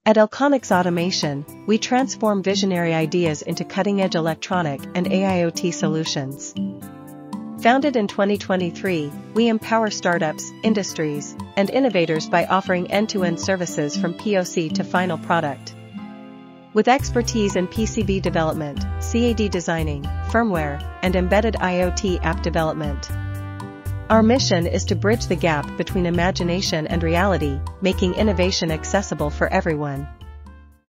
At Elconics Automation, we transform visionary ideas into cutting-edge electronic and AIoT solutions. Founded in 2023, we empower startups, industries, and innovators by offering end-to-end services from POC to final product. With expertise in PCB development, CAD designing, firmware, and embedded IoT app development. Our mission is to bridge the gap between imagination and reality, making innovation accessible for everyone.